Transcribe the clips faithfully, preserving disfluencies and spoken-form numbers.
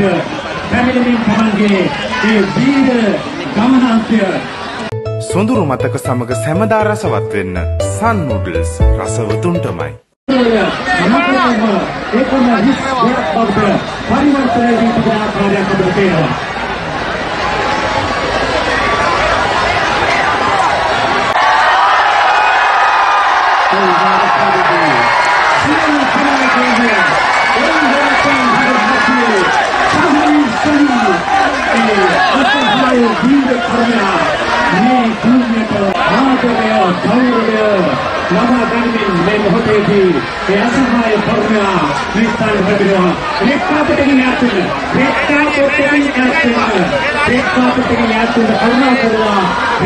පැමිණෙමින් තමන්ගේ ඒ වීර ගමනාන්තය සොඳුරු මතක සමග සැමදා රසවත් වෙන්න සන් නූඩල්ස් රසවතුන්ටමයි. ඒකම විශ්වයක් බවට පරිවර්තනය වී තිබෙන ආකාරයක් අපිට පේනවා. Lama kami menghormati keasaan forma misal berbeda. Mereka bertinggi atas, mereka bertinggi atas, mereka bertinggi atas forma kedua.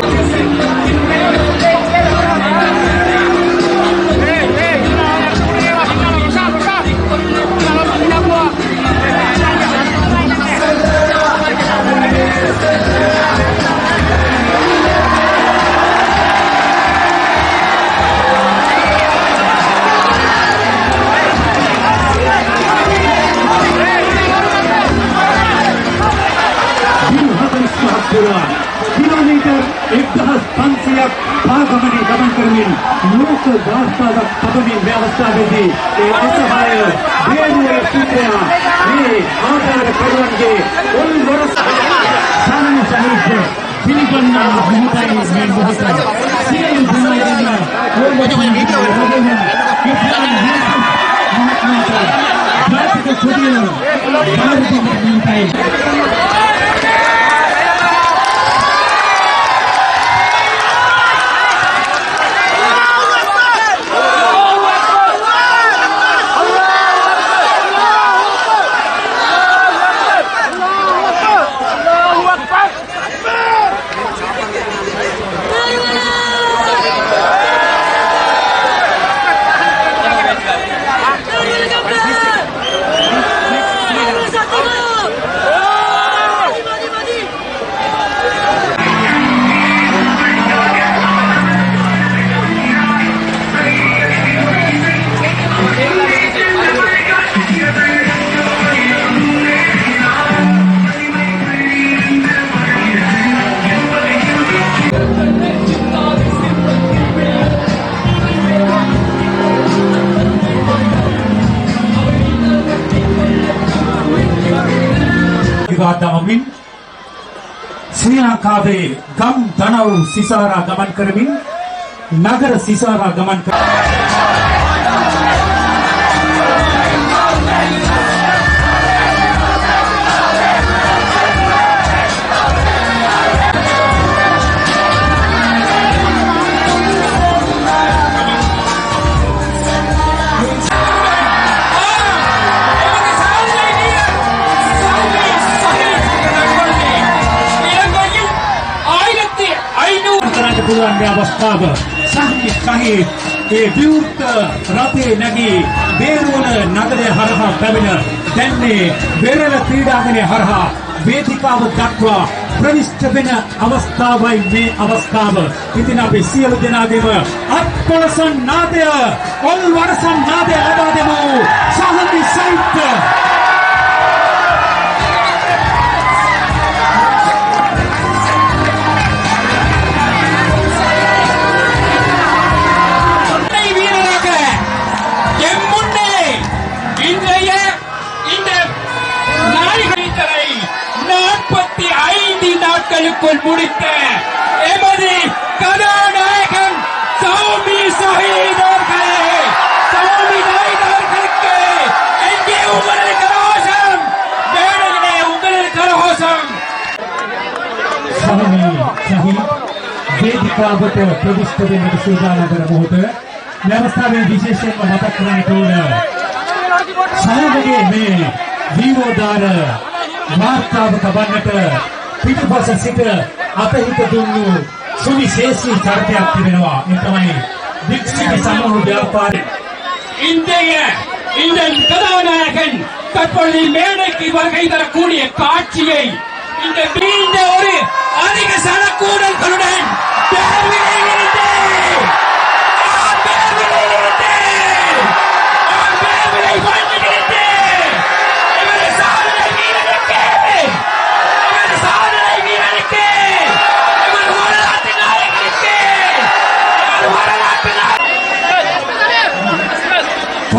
Kilometre एक दस पंचिया भागमनी गमन करमिन लोक वार्ता पदमी व्यवस्था विधि असहाय बेरुए सूत्रा ये आधार करवन के उन वर्ष सामने सहित फिलिपन्ना बहुताई में बहुताई सीएम दुनिया वो मुझे वीडियो किसान महात्मा का भारत के खुदियों भारत की बहुताई දමමින් ශ්‍රී ලංකාවේ ගම් දනව් සිසාරා ගමන් කරමින් නගර සිසාරා ගමන් කර පුළුවන් අවස්ථාව සාහිත්‍ය සහිත ඒ විවෘත රටේ නැගී බේරුවන නගරය හරහා පැමිණ දැන් මේ වෙරළ ක්‍රීඩාංගණය හරහා වේදිකාව දක්වා ප්‍රවිෂ්ඨ වෙන අවස්ථාවයි මේ අවස්ථාව. ඉතින් අපි සියලු දෙනාගේම අත්කොලසන් නාදය ඔල් වරසන් නාදය ලබා දෙමු සාහිත්‍ය සහිත நாட்களுக்குள் முடித்த எமது கதாநாயகன் சௌமி ஷஹீத் அவர்களே, சௌமி ஷஹீத் அவர்களுக்கு எங்கே உங்களது கரகோஷம்? மேடையிலே உங்களது கரகோஷம். சௌமி ஷஹீத் වේදිකාවට ප්‍රවිෂ්ඨ වෙන්නට සූදානම් වන මොහොත व्यवस्थाවේ විශේෂයෙන්ම මතක් කරන්නට ඕන සමගගේ මේ ජීවෝදාන වාර්තාව තබන්නට පිටුපස සිට අපහිත දුන්නු සුවිශේෂී චරිතයක් තිබෙනවා. ඒ තමයි වික්ෂිත සමූහ ව්‍යාපාරේ இன்றைய இந்த கதாநாயகன் தற்பொழுது மேடைக்கு வருகை தரக்கூடிய காட்சியை இந்த நீண்ட ஒரு அதிக சனக்கூடல்களுடன்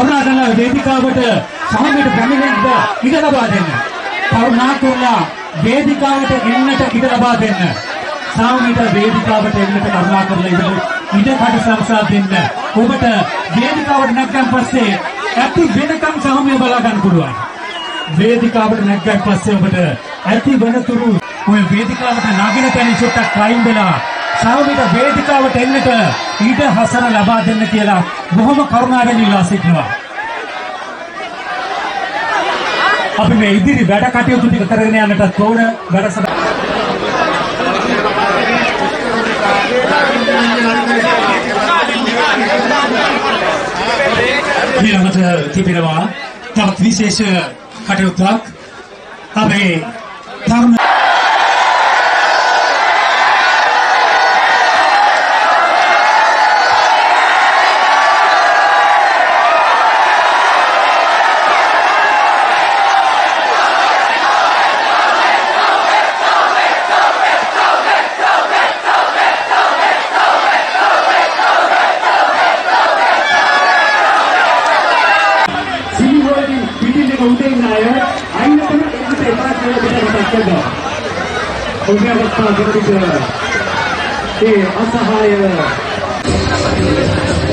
කරුණාකරලා වේදිකාවට සාමයට පැමිණෙන්න ඉඩ ලබා දෙන්න. කරුණාකරලා වේදිකාවට එන්නට ඉඩ ලබා දෙන්න. සාමයට වේදිකාවට එන්නට කරුණාකරලා ඉඩ ඉඩ කඩ සලසා දෙන්න. ඔබට වේදිකාවට නැග්ගන් පස්සේ ඇති වෙනකම් සාමය බලා ගන්න පුළුවන්. වේදිකාවට නැග්ගන් පස්සේ ඔබට ඇති වෙනතුරු ඔය වේදිකාවට නගින තැන චුට්ටක් වයින් වෙලා සාමයට වේදිකාවට එන්නට ඉඩ හසර ලබා දෙන්න කියලා බොහොම කරුණාවෙන් ඉල්ලා සිටිනවා. අපි මේ ඉදිරි වැඩ කටයුතු ටික කරගෙන යන්නට ඕන වැඩසටහන. ඊළඟට තිබෙනවා තවත් විශේෂ කටයුත්තක්. අපේ තරුණ Oleh apa? Kita